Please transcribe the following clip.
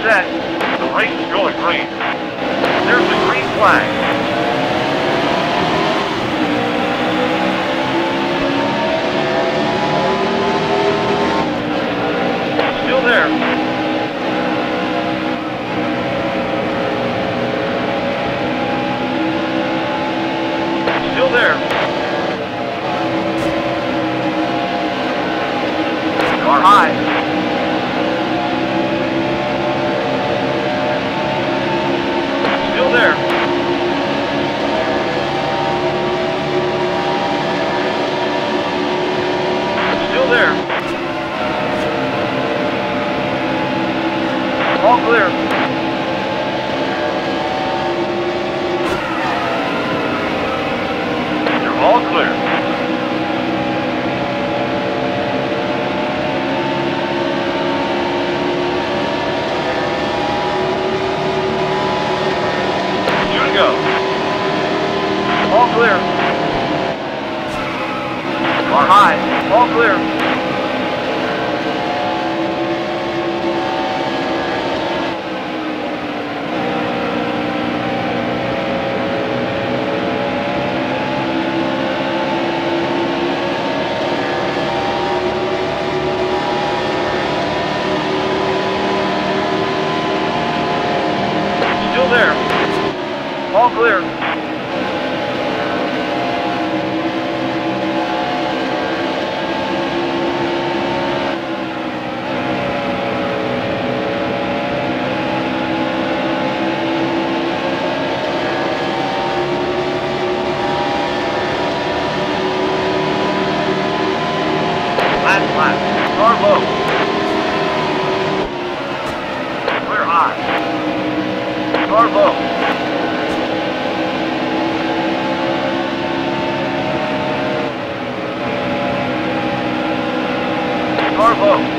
set. The race is going green. There's the green flag. Still there. Still there. Car high. Still there. Still there. All clear. You're all clear. Go. All clear. Car high. All clear. Still there. All clear. Last lap. Car low. Clear high. Car low. Car low.